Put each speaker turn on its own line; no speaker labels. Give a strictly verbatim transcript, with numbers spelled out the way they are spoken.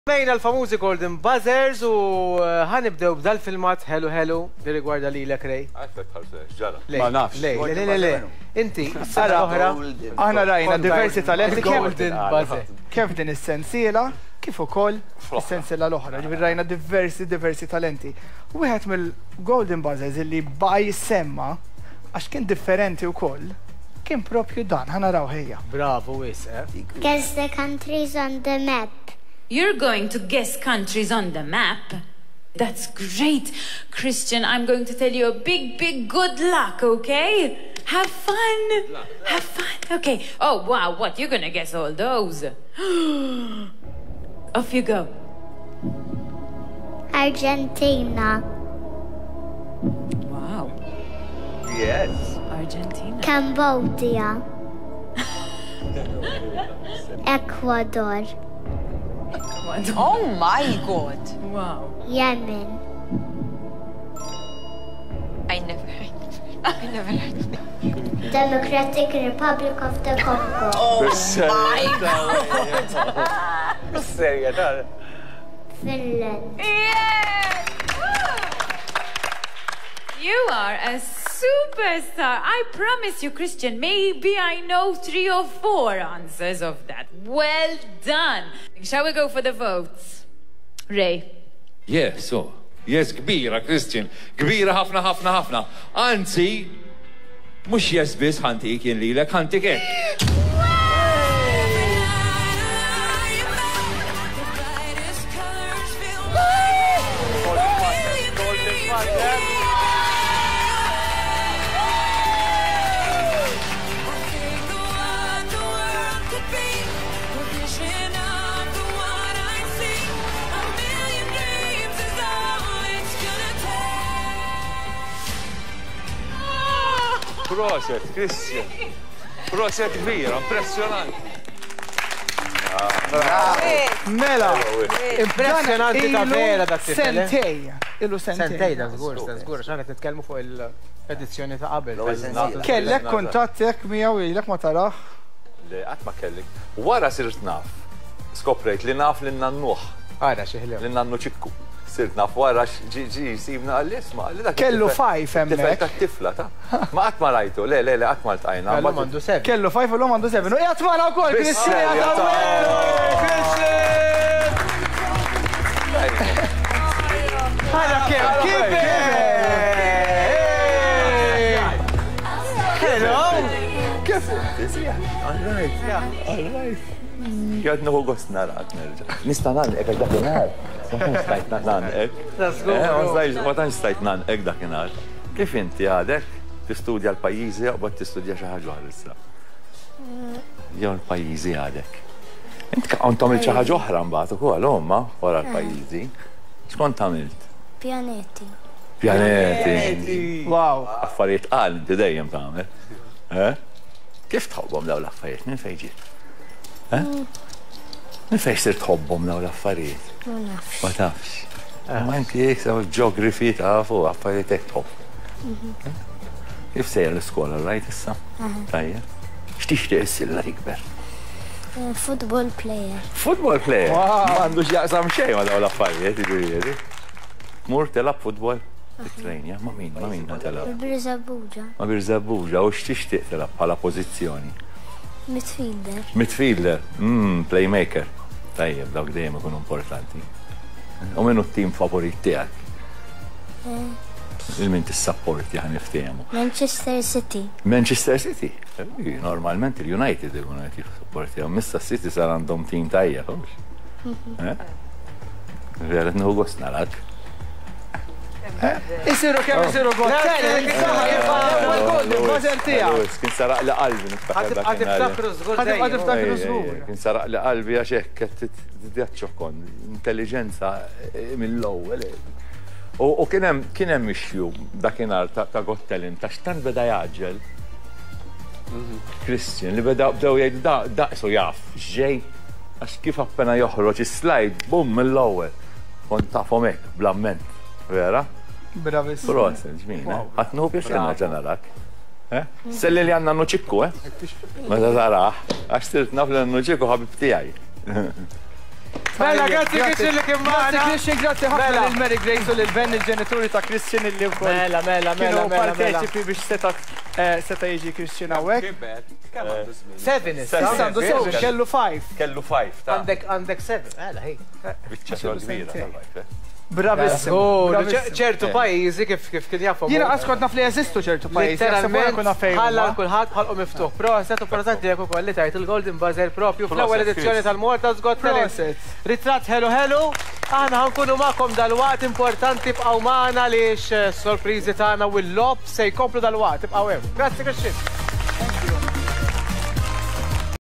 Mejna l-famużi Golden Buzzers u ħanibdew b'dal-filmat Hello Hello li rigwarda li l-ekrej.
Għaffet ħarfex, ġara.
Ma nafx. Lej, le, le, le. Inti, s-sara oħra.
Aħna rajna diversi talenti
Golden Buzzer.
Kif din is-sensiela, kif ukoll is-sensiela l-oħra. Ġifieri rajna diversi diversi talenti. Wieħed mill-Golden Buzzers illi baqa' jissemma għax kien differenti wkoll. Kien propju dan, ħanaraw ħejja.
Bravo wis, eh?
Guess the countries on the map.
You're going to guess countries on the map? That's great. Christian, I'm going to tell you a big, big good luck, okay? Have fun. Have fun. Okay. Oh, wow. What? You're going to guess all those. Off you go.
Argentina.
Wow.
Yes.
Argentina.
Cambodia. Ecuador.
Oh my God!
Wow.
Yemen.
I never heard. I never heard.
Democratic Republic of the Congo.
Oh my God!
Serja, tal.
Finland.
Yeah! You are a superstar. I promise you, Christian, maybe I know three or four answers of that. Well done. Shall we go for the votes? Ray.
Yeah, so. Yes, kbira, Christian. Kbira ħafna, ħafna, ħafna. Anzi, mux yes bis ħanti kien li l-ek ħanti kien. Proset, Christian. Proset kbira, impressionanti.
Mela,
Impressionanti ta' vera dak
sentej. Ilu sentej.
Sentej da żgur, da żgur, x'għanet nitkellmu fuq il-edizzjoni ta' qabel.
Kellek kontattek miegħu ilek ma taraħ?
Le, qatt ma kellik. Wara sirt naf. Skoprejt li naf li nannuħ.
Ara xi ħlew.
Li nannu ċikku. Sirt naf wara ġi ġi sibna għall-isma.
Kellu fajf hemmhekk.
Tifla ta' ma qatt ma rajtu, le le le qatt ma ltqajna.
Kellu mandu seb.
Kellu fajf u l mandu seb. U qiegħed magħna wkoll Christian. Ħara kemm kif Hello. Kif?
All right. All right. Jgħad nuhu għost narak nerġa. Nista nanqek dakinhar. Ma tantx stajt nanqek. Ma tantx stajt nanqek dakinhar. Kif inti għadek tistudja l-pajjiżi jew bad tistudja xi ħaġa oħra issa? Jew l-pajjiżi għadek. Int kont tagħmel xi ħaġa oħra mbagħad ukoll homma wara l-pajjiżi. X'kont għamilt?
Pjaneti.
Pjaneti.
Wow.
Affarijiet qal inti dejjem tagħmel. Kif tħobbhom dawn l-affarijiet? Min fejn ġiet? Min fejn sir tħobbhom dawn l-affarijiet?
Ma nafx.
Ma tafx. Ma inti jek saw ġeografi tafu affarijiet hekk tħobb. Kif sejjer l-iskola rajt issa? Tajjeb. X'tixtieq issir la tikber?
Football player.
Football player? M'għandux jaqsam xejn ma dawn l-affarijiet jiġifieri. Mur telab futbol? Titrejnja, ma' min, ma' min telab?
Birżabbuġa.
Ma' Birżabbuġa, u x'tixtieq telab bħala pożizzjoni?
Midfielder.
Midfielder, mmm, playmaker. Tajjeb, dawk dejjem ikunu importanti. U minnu t-tim favorit tiegħek? Il-min tissapporti ħan niftehmu.
Manchester City.
Manchester City? Normalment il-United ikunu qed jissapporti. Mista City sar għandhom tim tajjeb, Vera nħu gost narak.
Isiru kemm isiru gottel,
kien saraq li qalbi niftakar
Għad iftakru żgur dejjem.
Kien saraq li qalbi għax hekk qed tidjaċċokon, intelligenza mill-ewwel. U kien hemm mixju dakinhar ta' gottelin ta' x'tant beda jaġġel. Christian li beda bdew jgħidu daqsu jaf x'ġej għax kif appena joħroġ is-slide bum mill-ewwel. Kont tafhom hekk bl-amment. Vera?
Bravis.
Prosen, ġmina. Għatnu pjaċenna ġenerak. Selli li għanna nuċikku, eh? Ma ta' taraħ, għax tirt naf li għanna nuċikku ħabib tijaj.
Mela, grazzi Christian li kien
Grazzi
magħna.
Christian, grazzi ħafna
Mela.
lil Mary Grace u lil Ben il-ġenituri ta' Christian illi wkoll
Mela, mela,
kienu
mela, mela, mela.
parteċipi biex seta' eh, seta' jiġi Christian hawnhekk.
Seven is.
Seven.
Issa għandu sew kellu five.
Kellu five, ta'
Għandek għandek seven. Mela, hej.
biċċa xogħol kbira tal-life.
Bravissimo.
Oh,
bravissimo.
ċertu pajjiżi kif kif kien jafu.
Jiena għaskont naf li jeżistu ċertu pajjiżi.
Literalment
kuna fejn.
ħalla kulħadd ħalqu miftuħ. Proset u proset li ukoll li tajt il-Golden Buzzer propju fl-ewwel
Proset,
edizzjoni
Chris.
tal-Mortals Got Talent.
Proset.
Ritratt ħelu ħelu. Aħna ħankunu magħkom dal-waqt importanti bqgħu magħna għaliex sorpriżi tagħna u l-lob se jkomplu dal-waqt ibqgħu hemm. Grazzi Christian.